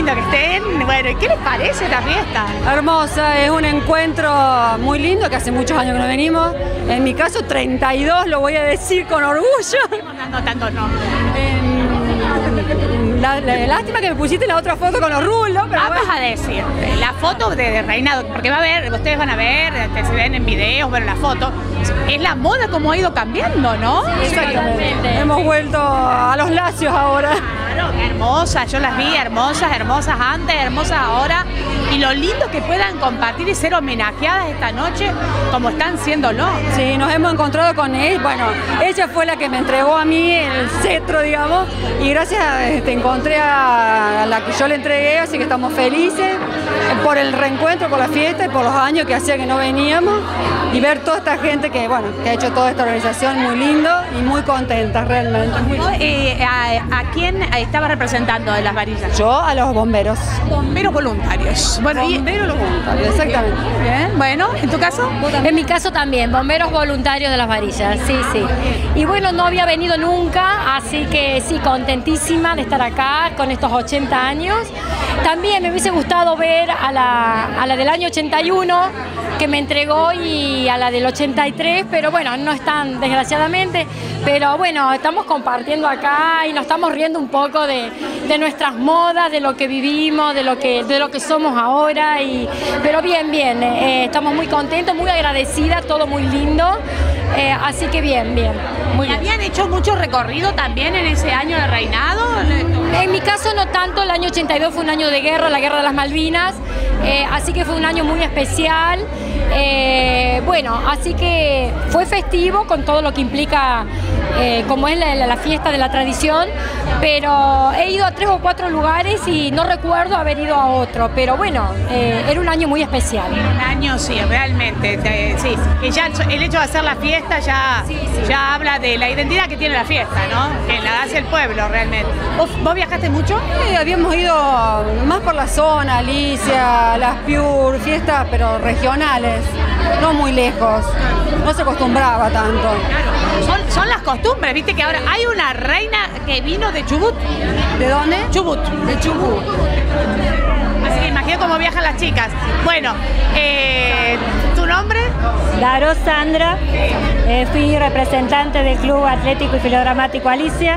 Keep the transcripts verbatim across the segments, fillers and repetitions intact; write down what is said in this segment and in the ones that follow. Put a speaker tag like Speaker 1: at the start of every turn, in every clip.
Speaker 1: lindo que estén. Bueno, ¿y qué les parece esta fiesta?
Speaker 2: Hermosa, es un encuentro muy lindo que hace muchos años que no venimos. En mi caso treinta y dos, lo voy a decir con orgullo.
Speaker 1: No, tanto no.
Speaker 2: Eh, la, la, lástima que me pusiste la otra foto con los rulos, pero
Speaker 1: Vamos
Speaker 2: bueno.
Speaker 1: a decir, la foto de, de reinado, porque va a ver, ustedes van a ver, se ven en videos, bueno, la foto, es la moda como ha ido cambiando, ¿no?
Speaker 2: Exactamente. Hemos vuelto a los lacios ahora.
Speaker 1: Claro, hermosas, yo las vi hermosas, hermosas antes, hermosas ahora, y lo lindo que puedan compartir y ser homenajeadas esta noche como están siéndolo.
Speaker 2: Sí, nos hemos encontrado con él, bueno, ella fue la que me entregó a mí el cetro, digamos, y gracias a este, encontré a la que yo le entregué, así que estamos felices por el reencuentro, por la fiesta y por los años que hacía que no veníamos, y ver toda esta gente que, bueno, que ha hecho toda esta organización muy lindo y muy contenta realmente. Muy
Speaker 1: eh, a, ¿A quién estaba representando de las varillas?
Speaker 2: Yo a los bomberos.
Speaker 1: Bomberos voluntarios. Bueno,
Speaker 2: bomberos y... voluntarios, exactamente.
Speaker 1: Bien, bueno, ¿en tu caso?
Speaker 3: En mi caso también, bomberos voluntarios de las varillas, sí, sí. Y bueno, no había venido nunca, así que sí, contentísima de estar acá con estos ochenta años. También me hubiese gustado ver a la, a la del año ochenta y uno, que me entregó, y a la del ochenta y tres, pero bueno, no están desgraciadamente, pero bueno, estamos compartiendo acá y nos estamos riendo un poco de, de nuestras modas, de lo que vivimos, de lo que, de lo que somos ahora, y, pero bien, bien, eh, estamos muy contentos, muy agradecidas, todo muy lindo, eh, así que bien, bien. Muy bien.
Speaker 1: ¿Habían hecho mucho recorrido también en ese año de reinado?
Speaker 3: En mi caso no tanto, el año ochenta y dos fue un año de guerra, la guerra de las Malvinas, eh, así que fue un año muy especial. Eh, bueno, así que fue festivo con todo lo que implica, eh, como es la, la, la fiesta de la tradición, pero he ido a tres o cuatro lugares y no recuerdo haber ido a otro, pero bueno, eh, era un año muy especial.
Speaker 1: Un año, sí, realmente, eh, sí, que ya el hecho de hacer la fiesta ya, sí, sí. ya habla de la identidad que tiene la fiesta, ¿no? Que la hace el pueblo realmente. ¿Vos, vos viajaste mucho?
Speaker 2: Sí, habíamos ido más por la zona, Alicia, Las Piur, fiestas pero regionales, no muy lejos, no se acostumbraba tanto.
Speaker 1: Claro, son, son las costumbres, viste que ahora hay una reina que vino de Chubut.
Speaker 2: ¿De dónde?
Speaker 1: Chubut.
Speaker 2: De Chubut.
Speaker 1: Así que imagino cómo viajan las chicas. Bueno, eh, ¿tu nombre?
Speaker 4: Daro Sandra, eh, fui representante del Club Atlético y Filodramático Alicia,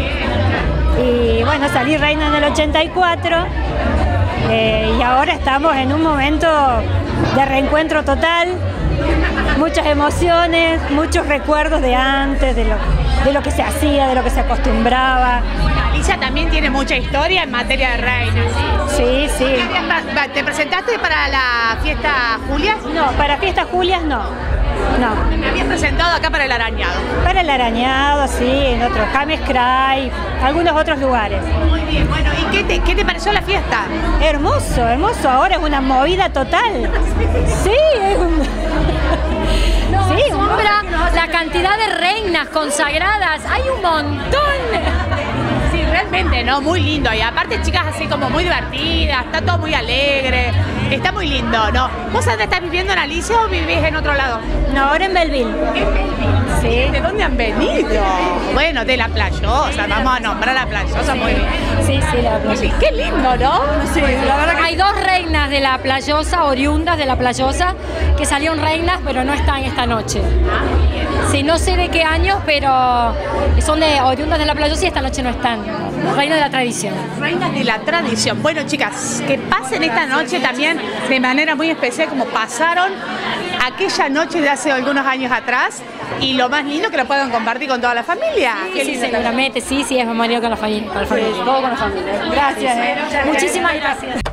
Speaker 4: y bueno, salí reina en el ochenta y cuatro, eh, y ahora estamos en un momento de reencuentro total, muchas emociones, muchos recuerdos de antes, de lo, de lo que se hacía, de lo que se acostumbraba.
Speaker 1: Alicia también tiene mucha historia en materia de reina.
Speaker 4: Sí, sí.
Speaker 1: ¿Te presentaste para la fiesta Julias?
Speaker 4: No, para fiesta Julias no. No.
Speaker 1: Me habías presentado acá para el Arañado.
Speaker 4: Para el Arañado, sí, en otros, James Cray, algunos otros lugares.
Speaker 1: Muy bien, bueno, ¿y qué te, qué te pareció la fiesta?
Speaker 4: Hermoso, hermoso, ahora es una movida total. Sí, es un...
Speaker 3: No,
Speaker 4: sí,
Speaker 3: asombra la cantidad de reinas consagradas, hay un montón.
Speaker 1: Sí, realmente, ¿no? Muy lindo. Y aparte, chicas así como muy divertidas, está todo muy alegre, está muy lindo, ¿no? ¿Vos dónde estás viviendo, en Alicia, o vivís en otro lado?
Speaker 4: No, ahora en Belleville.
Speaker 1: ¿En Belleville?
Speaker 4: Sí.
Speaker 1: ¿De dónde han venido? Bueno, de la Playosa, vamos a nombrar la Playosa,
Speaker 4: sí.
Speaker 1: Muy bien.
Speaker 4: Sí, sí, la Playosa.
Speaker 1: Qué lindo, ¿no?
Speaker 2: Sí, la verdad que...
Speaker 3: Hay dos reinas de la Playosa, oriundas de la Playosa, que salieron reinas, pero no están esta noche. Sí, no sé de qué años, pero son de oriundas de la Playosa y esta noche no están. Reinas de la tradición.
Speaker 1: Reinas de la tradición. Bueno, chicas, que pasen esta noche también de manera muy especial, como pasaron aquella noche de hace algunos años atrás, y lo más lindo que lo puedan compartir con toda la familia.
Speaker 3: Sí, sí, seguramente, sí, sí, es memorial con la familia. Con la familia.
Speaker 2: Sí, todo con la familia. Gracias.
Speaker 3: Muchísimas gracias.